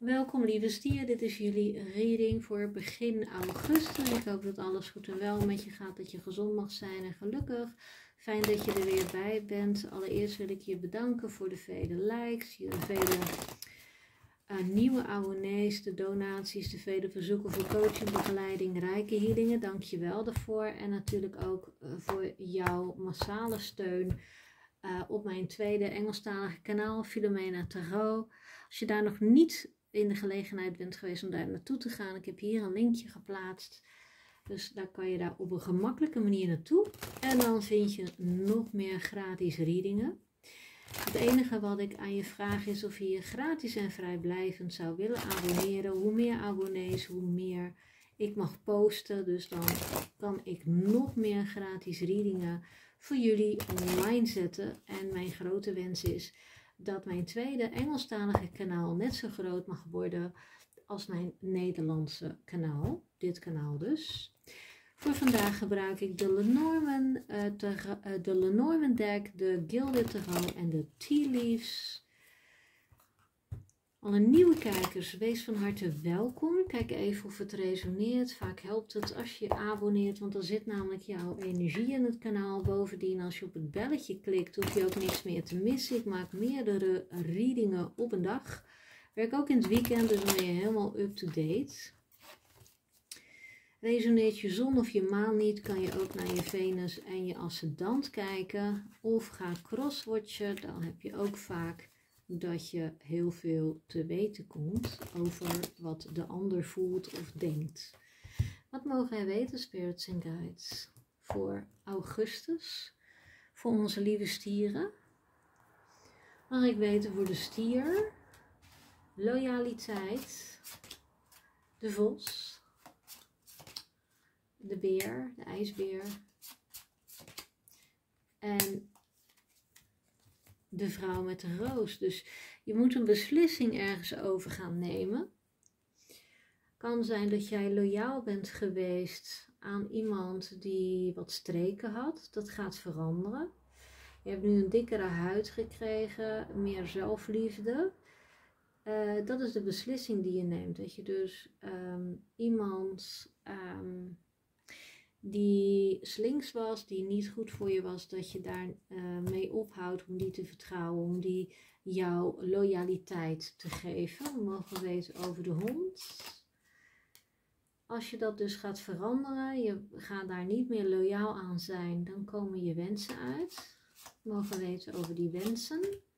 Welkom lieve stier, dit is jullie reading voor begin augustus. Ik hoop dat alles goed en wel met je gaat, dat je gezond mag zijn en gelukkig. Fijn dat je er weer bij bent. Allereerst wil ik je bedanken voor de vele likes, de vele nieuwe abonnees, de donaties, de vele verzoeken voor coaching, begeleiding, rijke healingen. Dank je wel daarvoor. En natuurlijk ook voor jouw massale steun op mijn tweede Engelstalige kanaal, Philomena Tarot. Als je daar nog niet in de gelegenheid bent geweest om daar naartoe te gaan, ik heb hier een linkje geplaatst. Dus daar kan je daar op een gemakkelijke manier naartoe. En dan vind je nog meer gratis readingen. Het enige wat ik aan je vraag is of je je gratis en vrijblijvend zou willen abonneren. Hoe meer abonnees, hoe meer ik mag posten. Dus dan kan ik nog meer gratis readingen voor jullie online zetten. En mijn grote wens is dat mijn tweede Engelstalige kanaal net zo groot mag worden als mijn Nederlandse kanaal. Dit kanaal dus. Voor vandaag gebruik ik de Lenormand deck, de Gilded Tarot en de Tea Leaves. Alle nieuwe kijkers, wees van harte welkom. Kijk even of het resoneert. Vaak helpt het als je abonneert, want dan zit namelijk jouw energie in het kanaal. Bovendien, als je op het belletje klikt, hoef je ook niks meer te missen. Ik maak meerdere readingen op een dag. Werk ook in het weekend, dus dan ben je helemaal up-to-date. Resoneert je zon of je maan niet, kan je ook naar je Venus en je ascendant kijken. Of ga crosswatchen, dan heb je ook vaak dat je heel veel te weten komt over wat de ander voelt of denkt. Wat mogen wij weten, spirits en guides, voor augustus, voor onze lieve stieren? Mag ik weten voor de stier, loyaliteit, de vos, de beer, de ijsbeer en de vrouw met de roos. Dus je moet een beslissing ergens over gaan nemen. Kan zijn dat jij loyaal bent geweest aan iemand die wat streken had. Dat gaat veranderen. Je hebt nu een dikkere huid gekregen, meer zelfliefde. Dat is de beslissing die je neemt. Dat je dus iemand die slinks was, die niet goed voor je was, dat je daar mee ophoudt om die te vertrouwen, om die jouw loyaliteit te geven. We mogen weten over de hond. Als je dat dus gaat veranderen, je gaat daar niet meer loyaal aan zijn, dan komen je wensen uit. We mogen weten over die wensen.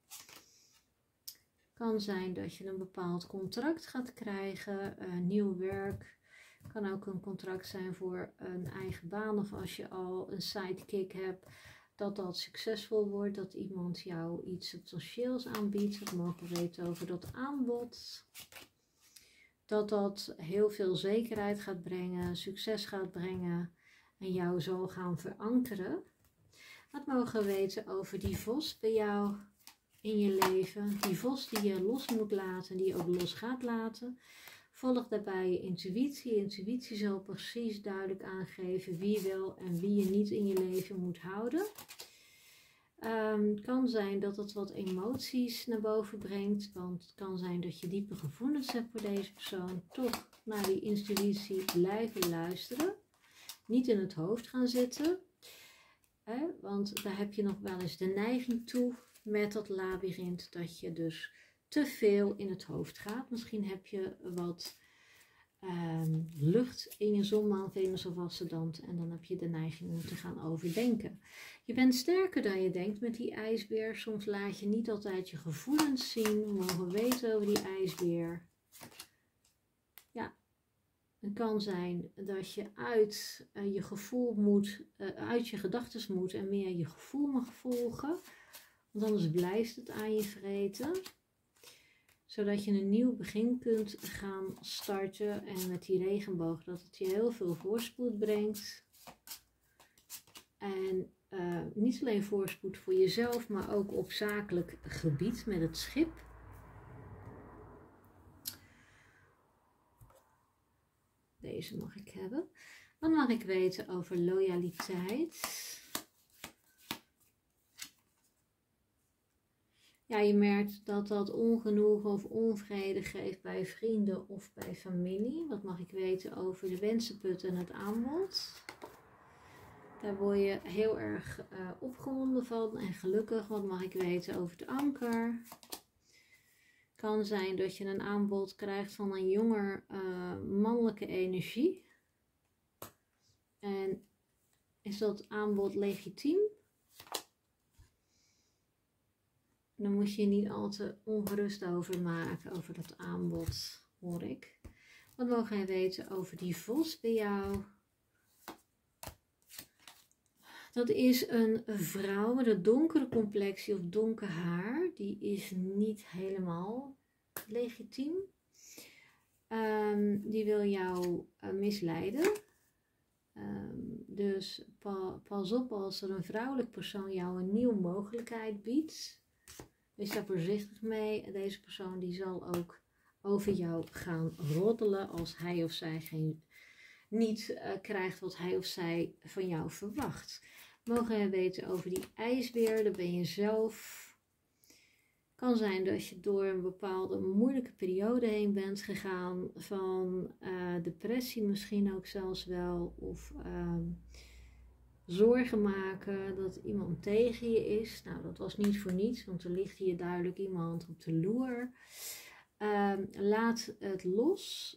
Kan zijn dat je een bepaald contract gaat krijgen, nieuw werk. Kan ook een contract zijn voor een eigen baan, of als je al een sidekick hebt, dat dat succesvol wordt, dat iemand jou iets substantieels aanbiedt. We mogen weten over dat aanbod. Dat dat heel veel zekerheid gaat brengen, succes gaat brengen en jou zal gaan verankeren. Wat mogen we weten over die vos bij jou in je leven? Die vos die je los moet laten, die je ook los gaat laten. Volg daarbij je intuïtie. Intuïtie zal precies duidelijk aangeven wie wel en wie je niet in je leven moet houden. Het kan zijn dat het wat emoties naar boven brengt. Want het kan zijn dat je diepe gevoelens hebt voor deze persoon. Toch naar die intuïtie blijven luisteren. Niet in het hoofd gaan zitten. Want daar heb je nog wel eens de neiging toe met dat labyrint. Dat je dus te veel in het hoofd gaat. Misschien heb je wat lucht in je zon, maan, Venus of ascendant. En dan heb je de neiging om te gaan overdenken. Je bent sterker dan je denkt met die ijsbeer. Soms laat je niet altijd je gevoelens zien. We mogen weten over die ijsbeer. Ja, het kan zijn dat je uit je gevoel moet, uit je gedachten moet en meer je gevoel mag volgen. Want anders blijft het aan je vreten. Zodat je een nieuw begin kunt gaan starten. En met die regenboog dat het je heel veel voorspoed brengt. En niet alleen voorspoed voor jezelf, maar ook op zakelijk gebied met het schip. Deze mag ik hebben. Dan mag ik weten over loyaliteit. ja, je merkt dat dat ongenoegen of onvrede geeft bij vrienden of bij familie. Wat mag ik weten over de wensenput en het aanbod? Daar word je heel erg opgewonden van en gelukkig. Wat mag ik weten over het anker? Kan zijn dat je een aanbod krijgt van een jonger mannelijke energie. En is dat aanbod legitiem? Dan moet je je niet al te ongerust over maken, over dat aanbod, hoor ik. Wat mogen wij weten over die vos bij jou? Dat is een vrouw met een donkere complexie of donker haar. Die is niet helemaal legitiem. Die wil jou misleiden. Dus pas op als er een vrouwelijk persoon jou een nieuwe mogelijkheid biedt. Wees daar voorzichtig mee. Deze persoon die zal ook over jou gaan roddelen als hij of zij niet krijgt wat hij of zij van jou verwacht. Mogen we weten over die ijsbeer, dat ben je zelf. Kan zijn dat je door een bepaalde moeilijke periode heen bent gegaan, van depressie misschien ook zelfs wel, of zorgen maken dat iemand tegen je is. Nou, dat was niet voor niets, want er ligt hier duidelijk iemand op de loer. Laat het los.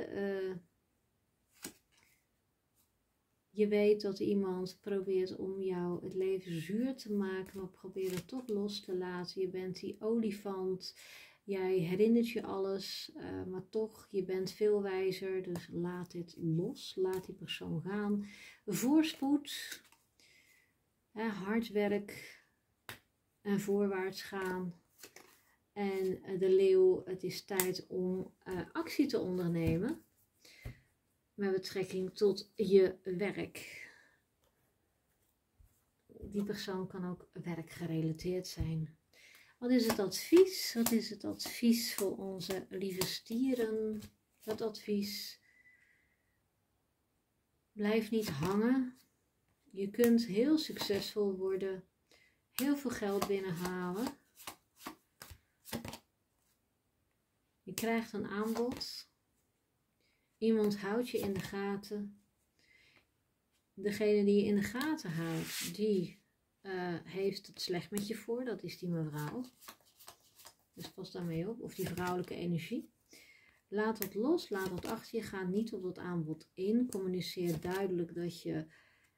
Je weet dat iemand probeert om jou het leven zuur te maken, maar probeer het toch los te laten. Je bent die olifant, jij herinnert je alles, maar toch, je bent veel wijzer. Dus laat dit los, laat die persoon gaan. Voorspoed, hard werk en voorwaarts gaan. En de leeuw, het is tijd om actie te ondernemen. Met betrekking tot je werk. Die persoon kan ook werkgerelateerd zijn. Wat is het advies? Wat is het advies voor onze lieve stieren? Het advies: blijf niet hangen. Je kunt heel succesvol worden. Heel veel geld binnenhalen. Je krijgt een aanbod. Iemand houdt je in de gaten. Degene die je in de gaten houdt, die heeft het slecht met je voor. Dat is die mevrouw. Dus pas daarmee op. Of die vrouwelijke energie. Laat dat los, laat dat achter je. Ga niet op dat aanbod in. Communiceer duidelijk dat je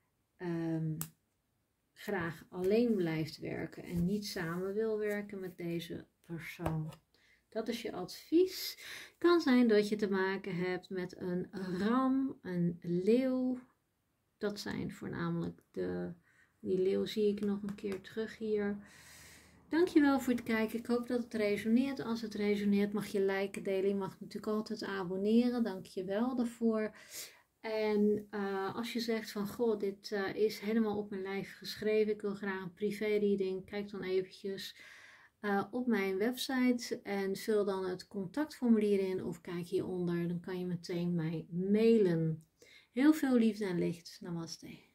graag alleen blijft werken en niet samen wil werken met deze persoon. Dat is je advies. Kan zijn dat je te maken hebt met een ram, een leeuw. Dat zijn voornamelijk die leeuw zie ik nog een keer terug hier. Dankjewel voor het kijken. Ik hoop dat het resoneert. Als het resoneert mag je liken, delen. Je mag natuurlijk altijd abonneren. Dankjewel daarvoor. En als je zegt van, goh, dit is helemaal op mijn lijf geschreven. Ik wil graag een privé reading. Kijk dan eventjes op mijn website en vul dan het contactformulier in of kijk hieronder. Dan kan je meteen mij mailen. Heel veel liefde en licht. Namaste.